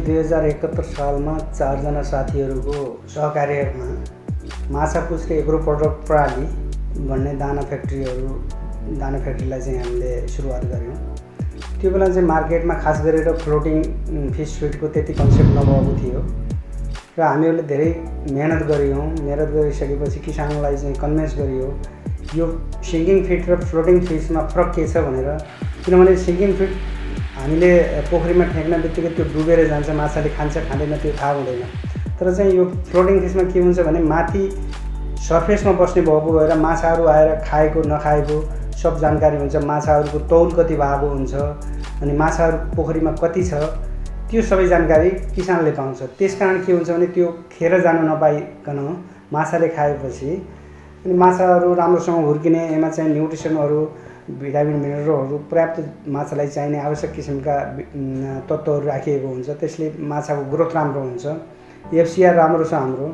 2071 सालमा 4 जना साथीहरूको सहकार्यमा माछापुछ्रे एग्रो प्रोडक्ट प्रणाली भन्ने दाना फ्याक्ट्रीलाई चाहिँ हामीले सुरुवात गऱ्यौँ। त्यो बेला चाहिँ मार्केटमा खास गरेर फ्लोटिङ फिस फिडको त्यति कन्सेप्ट नभएको थियो र हामीहरूले धेरै मेहनत गऱ्यौँ। मेहनत गरिसकेपछि किसानलाई चाहिँ कन्भिन्स गरियो यो सिङ्किङ फिड र फ्लोटिङ फिसमा फरक के छ भनेर। किनभने सिङ्किङ फिड हामीले पोखरीमा फ्याँक्न बित्तिकै त्यो डुबेर जान्छ, माछाले खान्छ खाँदैन त्यो थाहा हुँदैन। तर चाहिँ यो फ्लोटिङ फिसमा के हुन्छ भने माथि सर्फेसमा बस्ने भएको भएर माछाहरू आएर खाएको नखाएको सब जानकारी हुन्छ। माछाहरूको तौल कति भएको हुन्छ अनि माछाहरू पोखरीमा कति छ त्यो सबै जानकारी किसानले पाउँछ। त्यसकारण के हुन्छ भने त्यो खेर जान नपाइकन माछाले खाएपछि अनि माछाहरू राम्रोसँग हुर्किने, यसमा चाहिँ न्युट्रिसनहरू भिटामिन मिनरलहरू पर्याप्त माछालाई चाहिने आवश्यक किसिमका तत्त्वहरू राखिएको हुन्छ। त्यसले माछाको ग्रोथ राम्रो हुन्छ। एफसीआर राम्रो छ हाम्रो।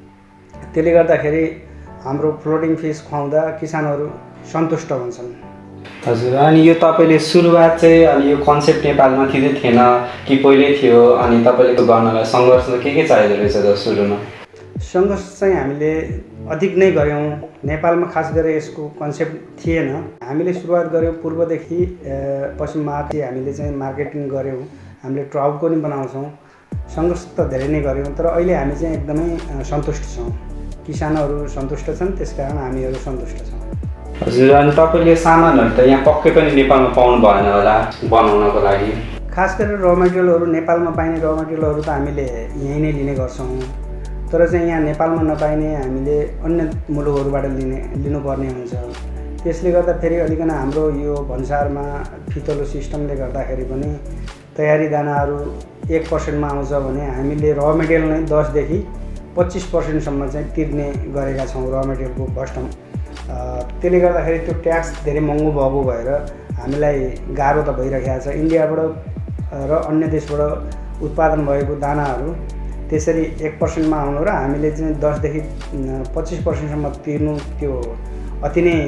त्यसले गर्दाखेरि हाम्रो फ्लोटिङ फिस खुवाउँदा किसानहरू सन्तुष्ट हुन्छन्। हजुर, अनि यो तपाईँले सुरुवात चाहिँ अनि यो कन्सेप्ट नेपालमा थिएन कि पहिले थियो? अनि तपाईँले गर्नलाई सङ्घर्ष के चाहिँदो रहेछ त सुरुमा? सङ्घर्ष चाहिँ हामीले अधिक नै गऱ्यौँ। नेपालमा खास गरेर यसको कन्सेप्ट थिएन। हामीले सुरुवात गऱ्यौँ पूर्वदेखि पश्चिममा हामीले चाहिँ मार्केटिङ गऱ्यौँ। हामीले ट्राउटको नि बनाउँछौँ। सङ्घर्ष त धेरै नै गऱ्यौँ तर अहिले हामी चाहिँ एकदमै सन्तुष्ट छौँ। किसानहरू सन्तुष्ट छन्, त्यसकारण हामीहरू सन्तुष्ट छौँ। हजुर, अनि तपाईँले सामानहरू त यहाँ पक्कै पनि नेपालमा पाउनु भएन होला बनाउनको लागि? खास गरेर र मेटेरियलहरू नेपालमा पाइने र मेटेरियलहरू त हामीले यहीँ नै लिने गर्छौँ। तर चाहिँ यहाँ नेपालमा नपाइने हामीले अन्य मुलुकहरूबाट लिनुपर्ने हुन्छ। त्यसले गर्दा फेरि अलिकन हाम्रो यो भन्सारमा फितलो सिस्टमले गर्दाखेरि पनि तयारी दानाहरू 1% आउँछ भने हामीले र मेटेरियल नै 10 देखि 25% चाहिँ तिर्ने गरेका छौँ र मेटेरियलको कस्टम। त्यसले गर्दाखेरि त्यो ट्याक्स धेरै महँगो भएको भएर हामीलाई गाह्रो त भइरहेको छ। इन्डियाबाट र अन्य देशबाट उत्पादन भएको दानाहरू त्यसरी 1% आउनु र हामीले चाहिँ 10 देखि 25% तिर्नु त्यो अति नै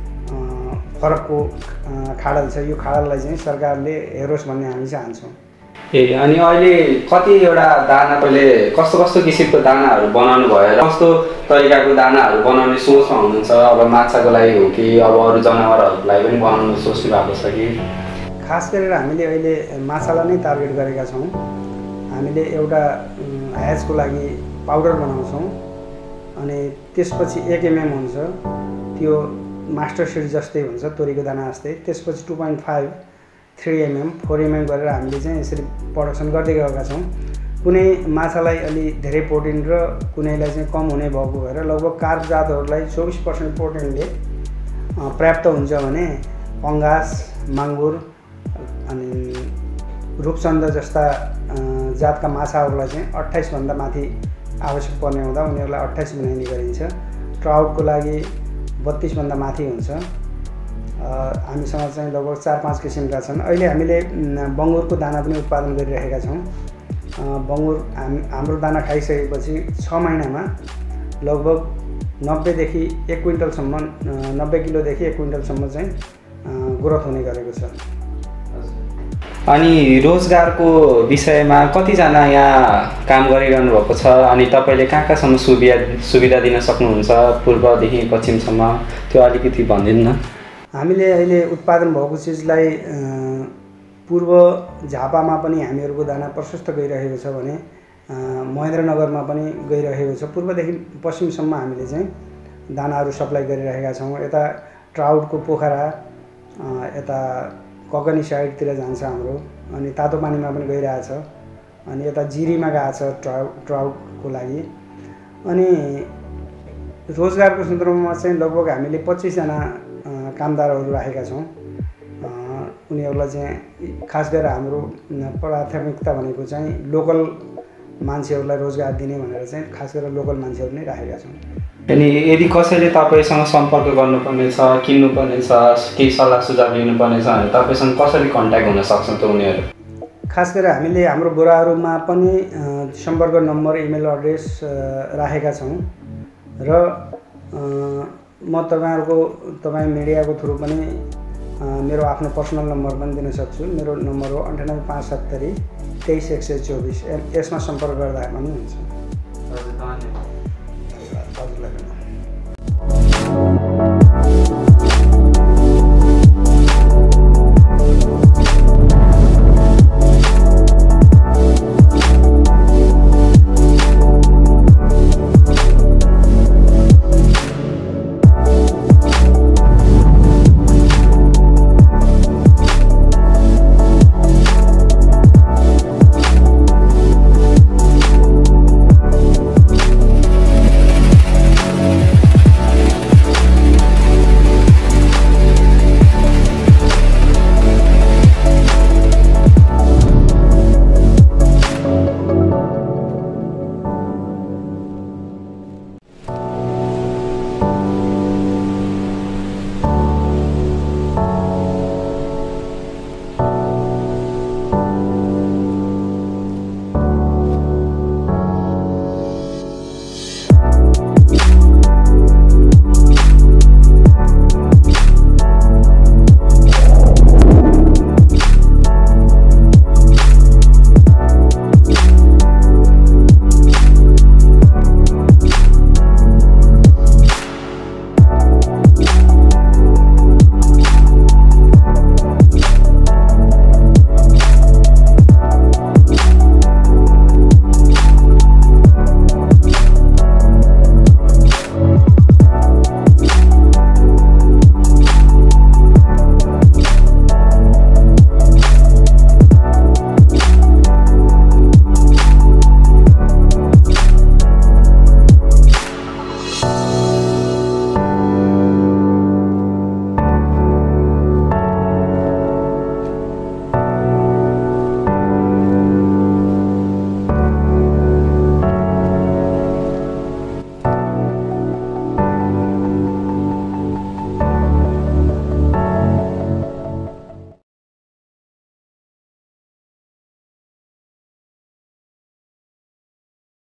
फरकको खाडल छ। यो खाडललाई चाहिँ सरकारले हेरोस् भन्ने हामी चाहन्छौँ। अनि अहिले कतिवटा दाना पहिले कस्तो किसिमको दानाहरू बनाउनु भयो र कस्तो तरिकाको दानाहरू बनाउने सोचमा हुनुहुन्छ? अब माछाको लागि हो कि अब अरू जनावरहरूलाई पनि बनाउनु सोच्नु भएको छ कि? खास गरेर हामीले अहिले माछालाई नै टार्गेट गरेका छौँ। हामीले एउटा ह्याचको लागि पाउडर बनाउँछौँ अनि त्यसपछि 1 mm हुन्छ, त्यो मास्टर सिड जस्तै हुन्छ तोरीको दाना जस्तै। त्यसपछि 2.5, 3 mm, 4 mm गरेर हामीले चाहिँ यसरी प्रडक्सन गर्दै गएका छौँ। कुनै माछालाई अलि धेरै प्रोटिन र कुनैलाई चाहिँ कम हुने भएको भएर लगभग कार्ब जातहरूलाई 24% प्रोटिनले पर्याप्त हुन्छ भने पङ्गास, माङ्गुर अनि रूपचन्द जस्ता जातका माछाहरूलाई चाहिँ 28 भन्दा माथि आवश्यक पर्ने हुँदा उनीहरूलाई 28 बनाइने गरिन्छ। ट्राउटको लागि 32 भन्दा माथि हुन्छ। हामीसँग चाहिँ लगभग 4-5 किसिमका छन्। अहिले हामीले बङ्गुरको दाना पनि उत्पादन गरिरहेका छौँ। बङ्गुर हाम्रो दाना खाइसकेपछि 6 महिनामा लगभग 90 देखि 1 क्विन्टलसम्म 90 किलोदेखि 1 क्विन्टलसम्म चाहिँ ग्रोथ हुने गरेको छ। अनि रोजगारको विषयमा कतिजना यहाँ काम गरिरहनु भएको छ अनि तपाईँले कहाँसम्म सुविधा दिन सक्नुहुन्छ पूर्वदेखि पश्चिमसम्म त्यो अलिकति भनिदिनु न? हामीले अहिले उत्पादन भएको चिजलाई पूर्व झापामा पनि हामीहरूको दाना प्रशस्त गइरहेको छ भने महेन्द्रनगरमा पनि गइरहेको छ। पूर्वदेखि पश्चिमसम्म हामीले चाहिँ दानाहरू सप्लाई गरिरहेका छौँ। यता ट्राउटको पोखरा, यता ककनी साइडतिर जान्छ हाम्रो, अनि तातो पानीमा पनि गइरहेछ, अनि यता जिरीमा गएको छ ट्राउटको लागि। अनि रोजगारको सन्दर्भमा चाहिँ लगभग हामीले 25 जना कामदारहरू राखेका छौँ। उनीहरूलाई चाहिँ खास गरेर हाम्रो प्राथमिकता भनेको चाहिँ लोकल मान्छेहरूलाई रोजगार दिने भनेर चाहिँ खास गरेर लोकल मान्छेहरू नै राखेका छौँ। अनि यदि कसैले तपाईँसँग सम्पर्क गर्नुपर्ने छ, किन्नुपर्ने छ, केही सल्लाह सुझाव लिनुपर्ने छ भने तपाईँसँग कसरी कन्ट्याक्ट हुन सक्छ त उनीहरू? खास गरेर हामीले हाम्रो बोराहरूमा पनि सम्पर्क नम्बर, इमेल एड्रेस राखेका छौँ र म तपाईँ मिडियाको थ्रु पनि मेरो आफ्नो पर्सनल नम्बर पनि दिन सक्छु। मेरो नम्बर हो 98 570 23 124। यसमा सम्पर्क गर्दा पनि हुन्छ।